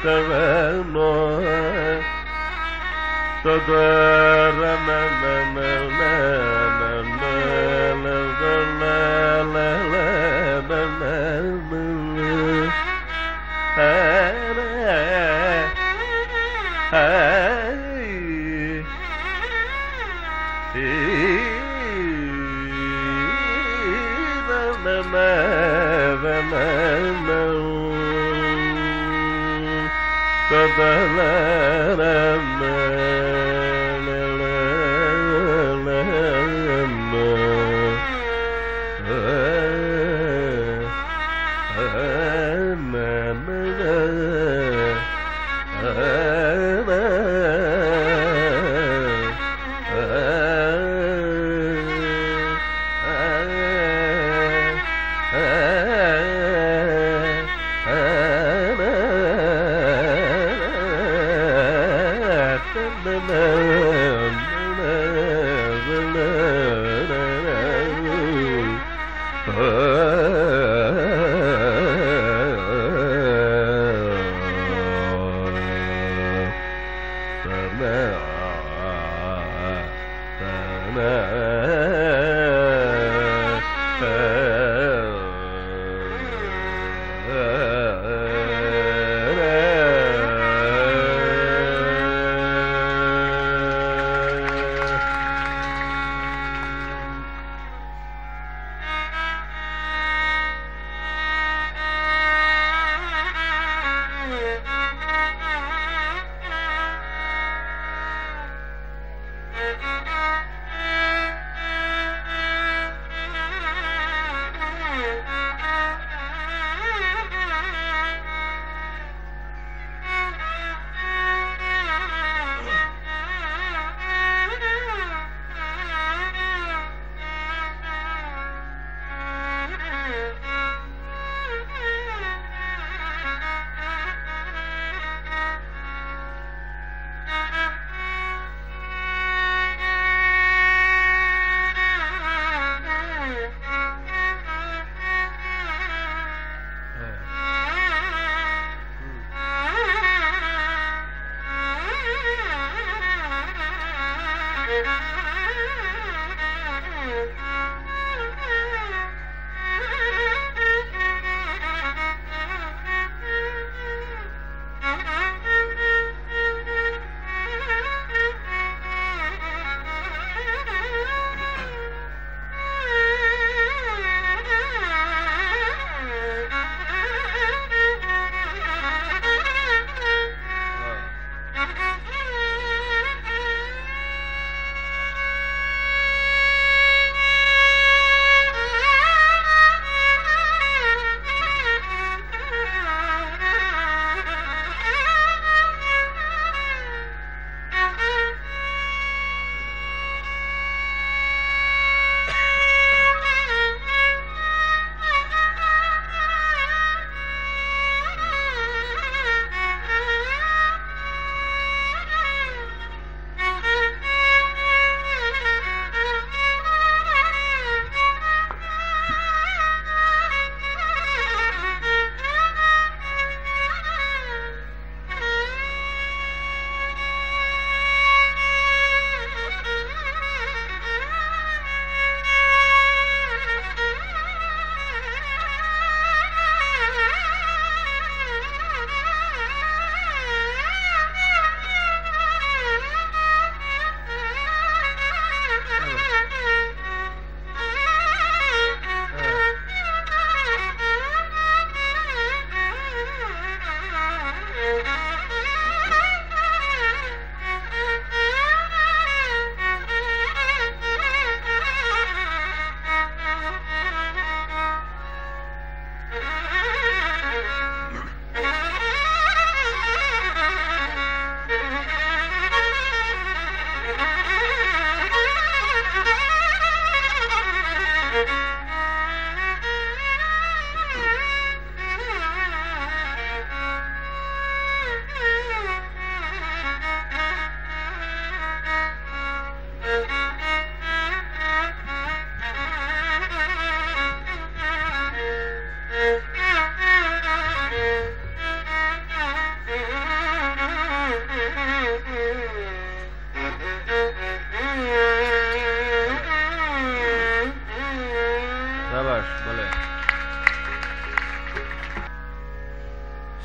no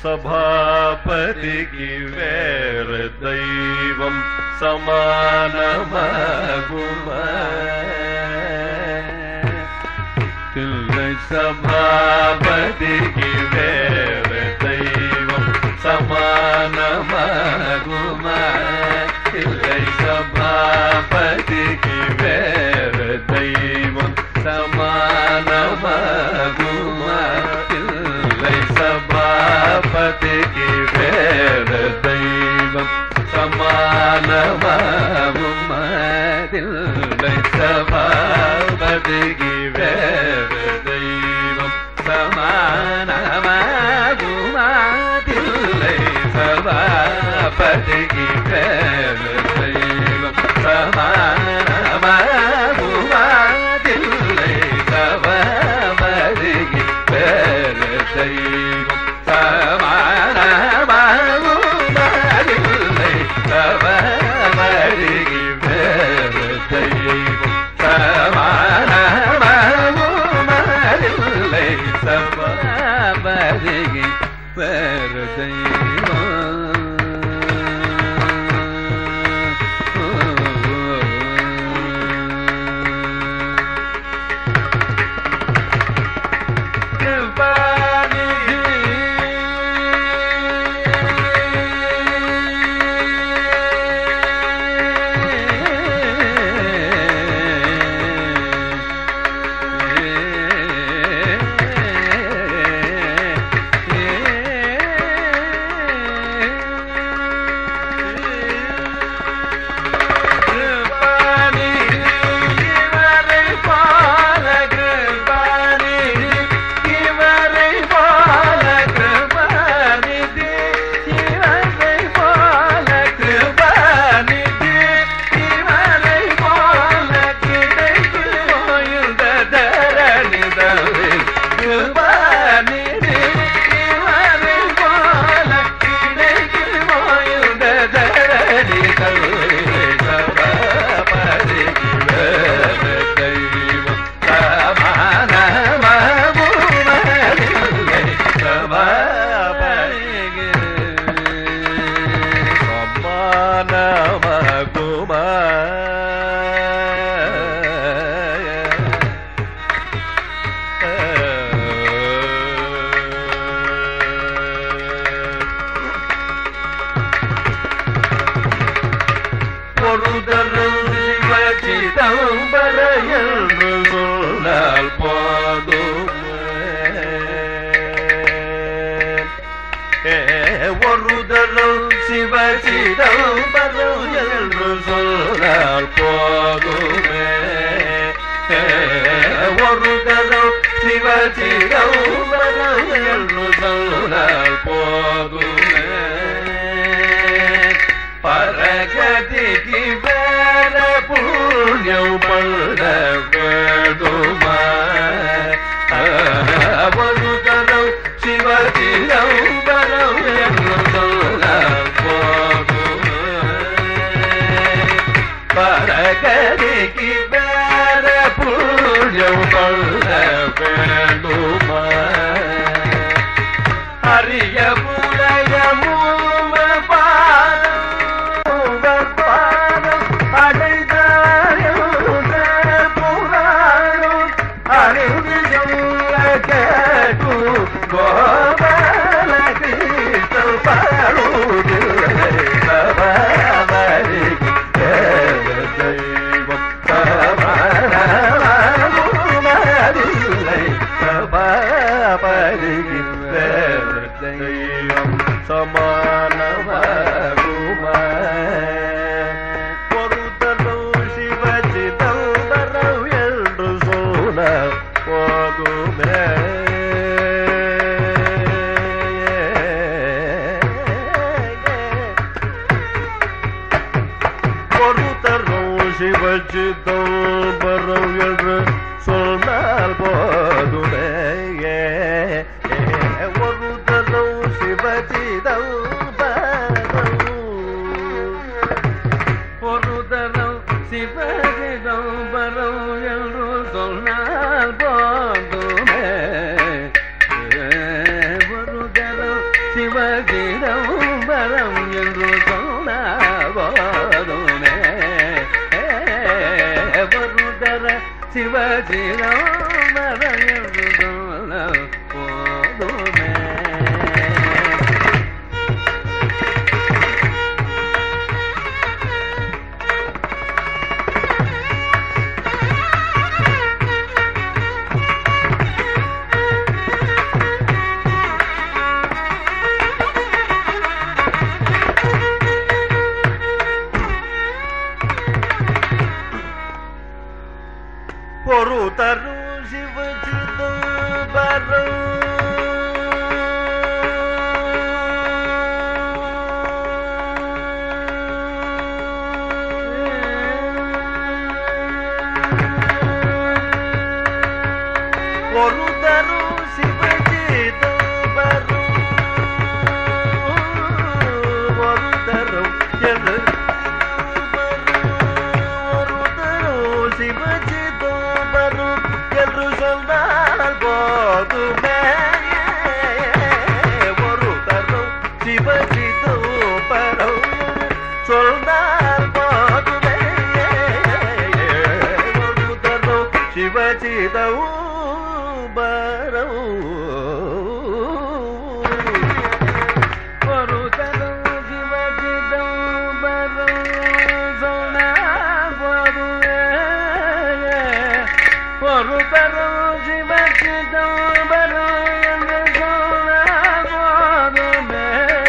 சபாபதிக்கு வேற தெய்வம் சமானமாகும தில்லை சபாபதிக்கு வேற தெய்வம் சமானமாகும தில்லை சபாபதிக்கு வேற தெய்வம் சமானமாகும தில்லை சபாபதிக்கு வேற தெய்வம் சமானமாகும தில்லை சபாபதிக்கு வேற தெய்வம் சமானமாகும தில்லை சபாபதிக்கு வேற தெய்வம் சமானமாகும தில்லை சபாபதிக்கு வேற தெய்வம் சமானமாகும தில்லை சபாபதிக்கு வேற தெய்வம் சமானமாகும தில்லை சபாபதிக்கு வேற தெய்வம் சிவசிதம்பரம் என்று சொன்னால் போதுமே ஒரு தரம் சிவசிதம்பரம் என்று சொன்னால் போதுமே பரகதிக்கு வேற புண்ணியம் பண்ண வேண்டுமா ஒரு தரம் சிவசிதம்பரம் என்று சொன்னால் பரகதிக்கு வேற புண்ணியம் பண்ண வேண்டுமா அரிய புடைய மூம பாதம் அடைதாயும் புராணம் அறிந்து சொல்ல கேட்டு கோபால கிருஷ்ணன் பாடுதில்லை சபாபதிக்கு தெய்வம் சமானமாகுமதில்லை சபாபதிக்கு வேற தெய்வம் சமானமாகும பொருத்தனும் சிவசிதம்பரம் என்று சொன்ன போதுமே சிவசிதம்பரம் என்று சொன்னால் போதுமே ஒரு தரம் சிவசிதம்பரம் வருதர சிவஜிதம்பரம் என்று சொல்ல போதுமே. ஒரு தரு சிவஜிதம்பரம் ஒரு தரு சிவஜிதம்பரம் ஒரு தரும் என்று ஒரு தரு சிவஜிதம்பரம் என்று சொன்னால் போதுமே. ஒரு தரும் சிவஜிதம்பரம் சொன்னால் போதுமே. ஒரு தரும் சிவஜிதம்பரம் ஒரு தரம் சிவஜிதம்பரம் சொன்னால் போதுமே. ஒரு தரம் சிவஜிதம்பரம் என்று சொன்னால் போதுமே.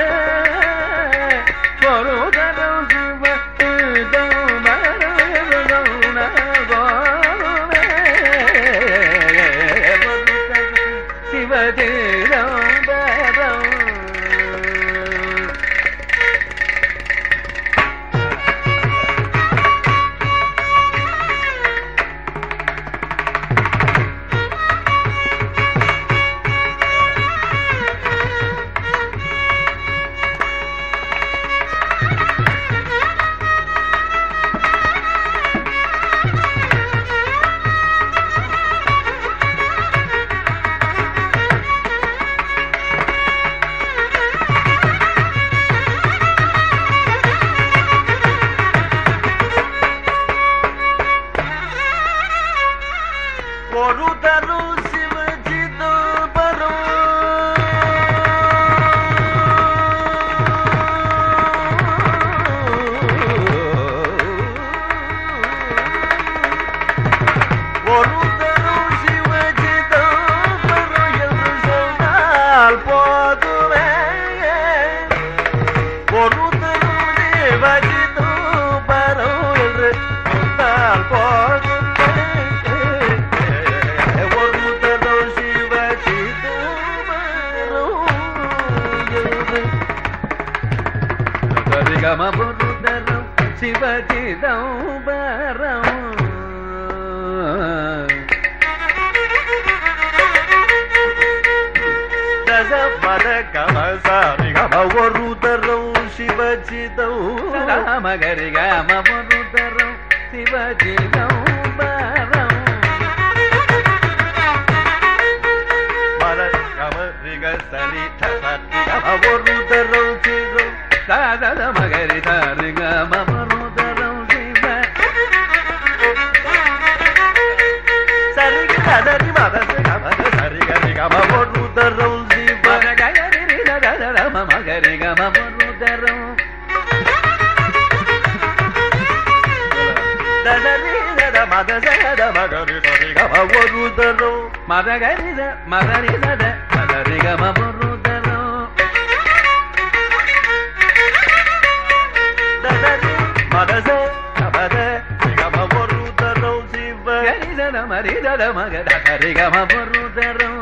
ஒரு தரம் சிவஜிதம்பரம் என்று சொன்னால் போதுமே. சிவஜிதம்பரம் ஒரு தரு சிவஜிதம்பரம் ஒரு தரு சிவஜிதம்பரம் என்று சொன்னால் போதுமே. ஒரு தரு சிவஜிதம்பரம் என்று சொன்னால் போதுமே. சரிகமபுருதரம் சிவஜிதம்பரம் தச பத கம சாரி கம ஒரு தரம் சிவஜிதம்பரம் மகரி கமபுருதரம் சிவஜிதம்பரம் பர கம ரிக சரி தசரி கம ஒரு தரம் சிவம் சாதத மகரி தாரி கமபுருதரம் சிவ சரி கதரி மத கம சரி கரி கம ஒரு தரம் சிவ மகரி ததர மகரி கமபுருதரம் ததரி தத மத சத மகரி சரி கம ஒரு தரம் மதகரி மகரி தத மகரி கமபுருதரம் ததரி மத சத கம ஒரு தரம் சிவ கரி தத மரி தத மகரி ஹரி கமபுருதரம்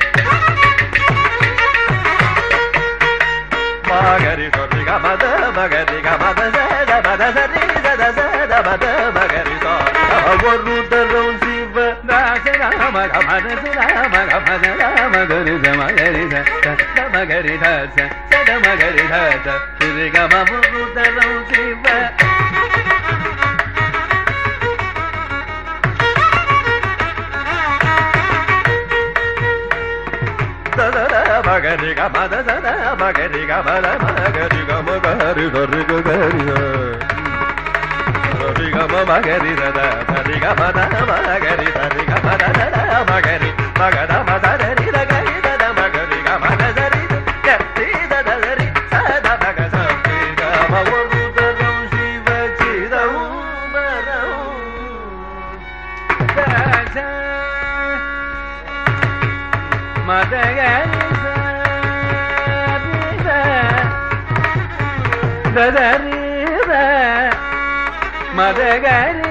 மகரி சரி கம த மகரி கம த சத மத சரி சத சத மத மகரி சரி கம ஒரு தரம் சிவ தாசராம கமத சுராம கமத ராம கரி மகரி சத மகரி தத சத மகரி தத ஸ்ரீ கமபுருதரம் சிவ ததர மகரி கம த சத மகரி கம த மகரி கம கரி சரி கரி சரி gama magari da da sari gama da magari sari gama da da magari magada madari da gari da da magari gama da sari gati da da sari sada maga sari gama waruda shiva chida umarau da sa madagari da da ri da madagari